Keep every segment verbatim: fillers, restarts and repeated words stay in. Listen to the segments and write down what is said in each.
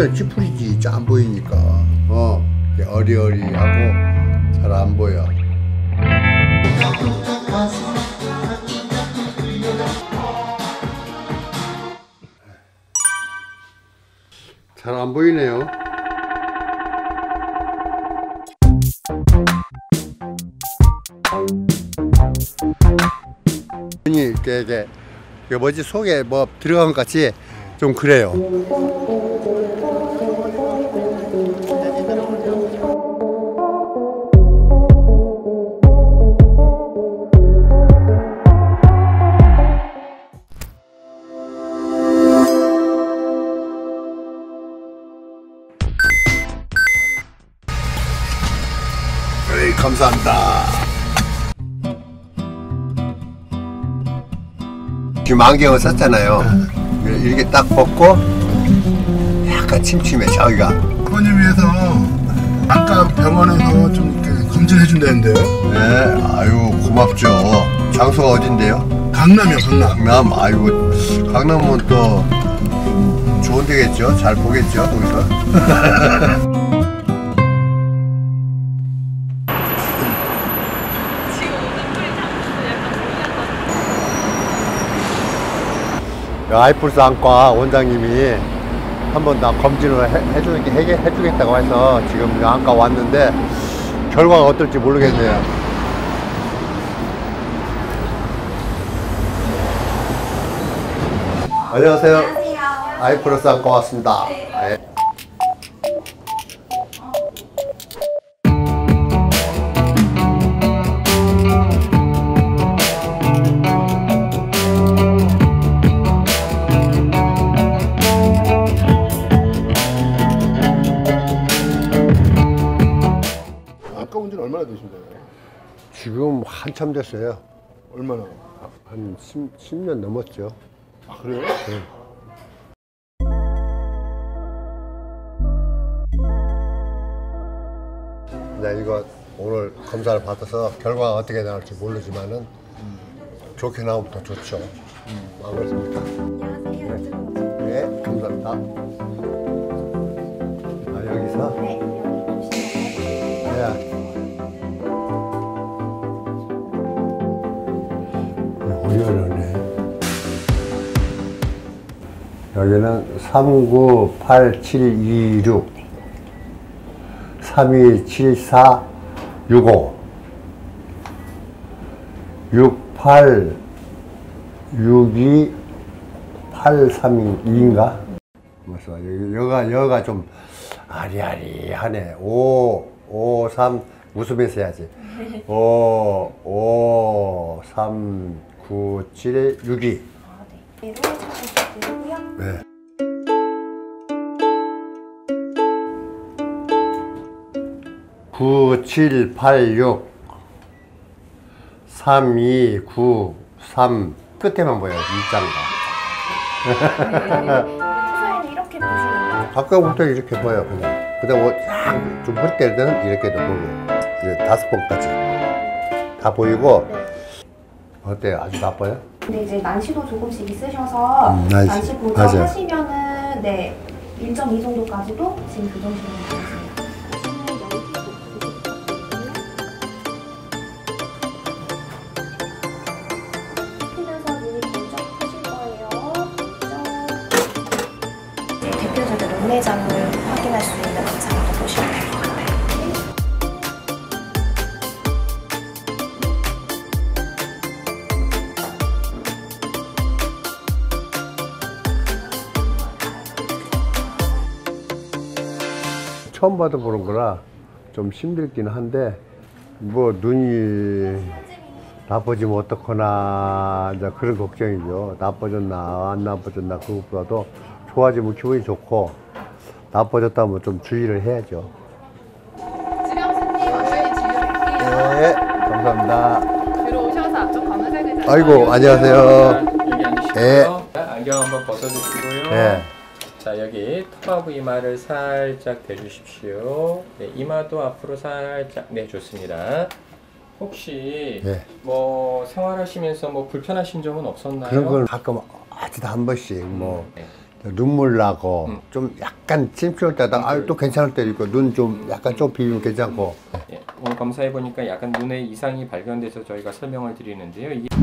컴퓨터에 찌푸리지 안 보이니까. 어, 어리어리하고 잘 안 보여. 잘 안 보이네요. 이게 이게 이게 뭐지, 속에 뭐 들어간 것 같이 좀 그래요. 에이, 감사합니다. 지금 안경을 썼잖아요. 이렇게 딱 벗고 약간 침침해 자기가. 부모님 위해서 아까 병원에서 좀 이렇게 검진해 준다는데요. 네, 아유 고맙죠. 장소가 어딘데요? 강남이요, 강남. 강남, 아유 강남은 또 좋은 데겠죠. 잘 보겠죠 거기서. 아이플스 안과 원장님이 한번 다 검진을 해, 해주, 해, 해주겠다고 해서 지금 안과 왔는데 결과가 어떨지 모르겠네요. 안녕하세요. 안녕하세요. 아이플스 안과 왔습니다. 네. 얼마나 되신 거예요? 지금 한참 됐어요. 얼마나? 한 십 년 넘었죠. 아, 그래요? 네. 네, 이거 오늘 검사를 받아서 결과가 어떻게 나올지 모르지만은 음. 좋게 나오면 더 좋죠. 음. 안 그렇습니까? 안녕하세요. 네. 네, 감사합니다. 아, 여기서? 네. 네. 어려네. 여기는 삼구팔칠이육 삼이칠사육오 육팔육이 팔삼이인가? 맞아. 여기 여가 여가 좀 아리아리하네. 오, 오, 삼 웃으면서 해야지. 오, 오, 삼, 구, 칠, 육이. 아, 네. 찾으시고요. 네. 구, 칠, 팔, 육, 삼, 이, 구, 삼 끝에만 보여요. 일자가. 네. 평소에는 이렇게 보시는 거죠? 가까부터 이렇게 보여 그냥. 그다음 뭐 좀 흐릴 때는 이렇게도 보고. 이제 다섯 번까지 다 보이고. 네. 어때요? 아주 나빠요? 근데 이제 난시도 조금씩 있으셔서 음, 난시. 난시 보정하시면은 네 일 점 이 정도까지도 지금 교정시키는 거예요. 피면서 눈이 번쩍하실 거예요. 네, 대표적인 눈매장을 확인할 수 있는 영상으로 보시면 될 것 같아요. 처음 받아보는 거라 좀 힘들긴 한데 뭐 눈이 나빠지면 어떡하나 이제 그런 걱정이죠. 나빠졌나 안 나빠졌나 그것보다도 좋아지면 기분이 좋고 나빠졌다면 좀 주의를 해야죠. 지령수님 완전히 진료할게요. 네, 감사합니다. 들어오셔서 앞쪽 검은색을 아이고, 안녕하세요. 여기 앉으시고요. 네. 안경 한번 벗어주시고요. 네. 자, 여기 턱하고 이마를 살짝 대주십시오. 네, 이마도 앞으로 살짝. 네, 좋습니다. 혹시 네. 뭐 생활하시면서 뭐 불편하신 점은 없었나요? 그런 건 가끔 아주 한 번씩 뭐 네. 눈물 나고 음. 좀 약간 침침할 때다 아, 또 괜찮을 때도 있고 눈 좀 약간 좀 비비면 괜찮고. 예, 오늘 검사해 보니까 약간 눈에 이상이 발견돼서 저희가 설명을 드리는데요. 이게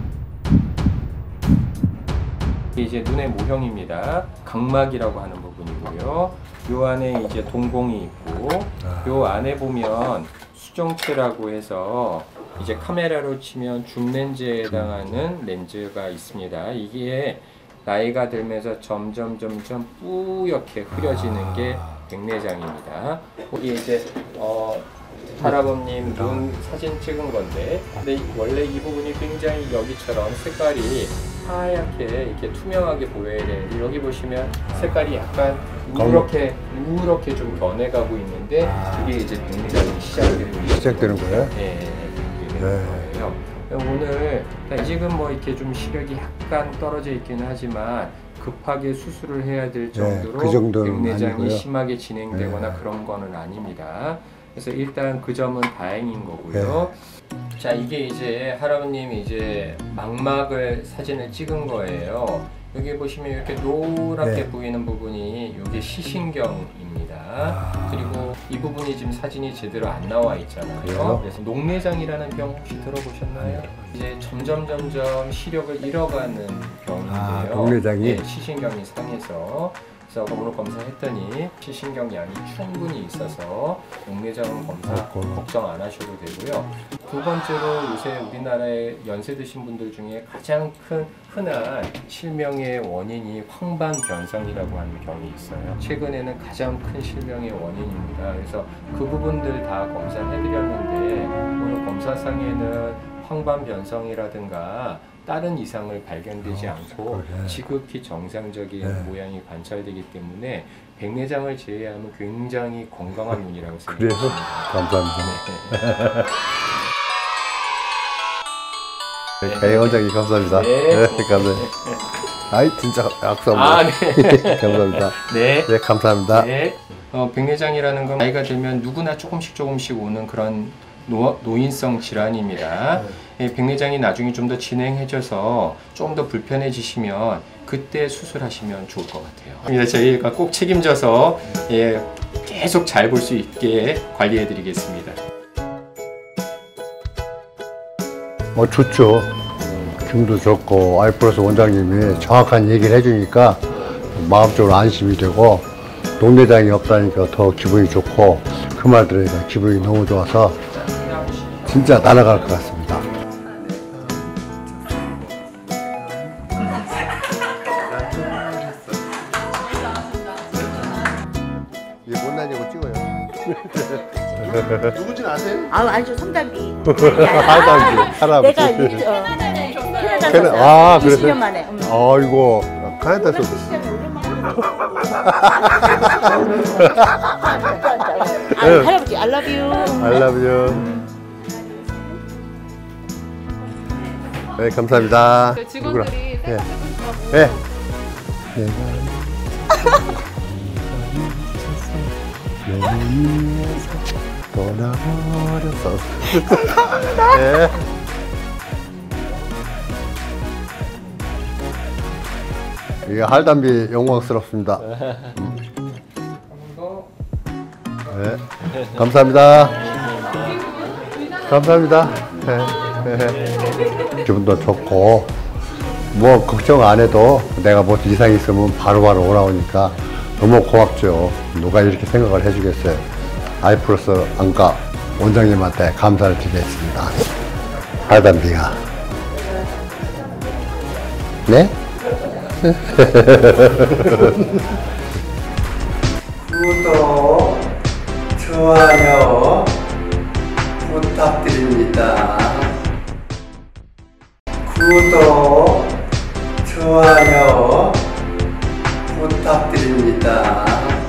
이제 눈의 모형입니다. 각막이라고 하는 부분이고요. 요 안에 이제 동공이 있고, 요 안에 보면 수정체라고 해서 이제 카메라로 치면 줌 렌즈에 해당하는 렌즈가 있습니다. 이게 나이가 들면서 점점 점점 뿌옇게 흐려지는 게 백내장입니다. 이게 이제 어 할아버님 눈 사진 찍은 건데, 근데 원래 이 부분이 굉장히 여기처럼 색깔이 하얗게 이렇게 투명하게 보여야 되는데, 여기 보시면 색깔이 약간 누렇게 누렇게 좀 변해가고 있는데, 이게 이제 백내장이 시작되는 거예요. 시작되는 거예요? 네, 이게 되는 거예요. 오늘 지금 뭐 이렇게 좀 시력이 약간 떨어져 있기는 하지만 급하게 수술을 해야 될 정도로 네, 그 정도는 백내장이 아니고요. 심하게 진행되거나 네. 그런 거는 아닙니다. 그래서 일단 그 점은 다행인 거고요. 네. 자, 이게 이제 할아버님이 이제 망막을 사진을 찍은 거예요. 여기 보시면 이렇게 노랗게 네. 보이는 부분이 이게 시신경입니다. 아. 그리고 이 부분이 지금 사진이 제대로 안 나와 있잖아요. 그래요? 그래서 녹내장이라는 병 혹시 들어보셨나요? 이제 점점 점점 시력을 잃어가는 병인데요. 아, 녹내장이? 네, 시신경이 상해서. 그래서 오늘 검사했더니 시신경 양이 충분히 있어서 녹내장 검사 아이고. 걱정 안 하셔도 되고요. 두 번째로 요새 우리나라에 연세 드신 분들 중에 가장 큰 흔한 실명의 원인이 황반변성이라고 하는 병이 있어요. 최근에는 가장 큰 실명의 원인입니다. 그래서 그 부분들 다 검사해드렸는데 오늘 검사상에는 황반변성이라든가 다른 이상을 발견되지 어, 않고 그래. 지극히 정상적인 네. 모양이 관찰되기 때문에 백내장을 제외하면 굉장히 건강한 눈이라고 그래요? 생각합니다. 감사합니다. 네. 네, 원장님 감사합니다. 네. 네, 감사합니다. 아이 진짜 악수 한번. 아, 네. 감사합니다. 네. 네, 감사합니다. 네. 어, 백내장이라는 건 나이가 들면 누구나 조금씩 조금씩 오는 그런 노, 노인성 질환입니다. 예, 백내장이 나중에 좀 더 진행해져서 좀 더 불편해지시면 그때 수술하시면 좋을 것 같아요. 저희가 꼭 책임져서 예, 계속 잘 볼 수 있게 관리해 드리겠습니다. 어, 좋죠. 기분도 좋고 아이플러스 원장님이 정확한 얘기를 해주니까 마음적으로 안심이 되고 녹내장이 없다니까 더 기분이 좋고 그 말 들으니까 기분이 너무 좋아서 진짜 날아갈 것 같습니다. 이게 못나냐고 찍어요. 누군지는 아세요? 아, 알죠. 성담비. 할아버지, 할아버지. 내가 이- 어, 캐나다 캐나- 갔어요. 아, 이십 그래서? 년 만에. 음. 아이고, 카나다에서. 아, 할아버지, I love you. I love you. 네, 감사합니다. 그 직원들이 네. 셀카를 네. 떠나버렸어. 네. 이게 할담비 영광스럽습니다. 음. 네. 감사합니다. 감사합니다. 네. 네. 기분도 좋고 뭐 걱정 안 해도 내가 뭐 이상이 있으면 바로바로 오라오니까 너무 고맙죠. 누가 이렇게 생각을 해주겠어요. 아이플러스 안과 원장님한테 감사를 드리겠습니다. 할담비가. 네? 구독, 좋아요 부탁드립니다. 구독, 좋아요 부탁드립니다.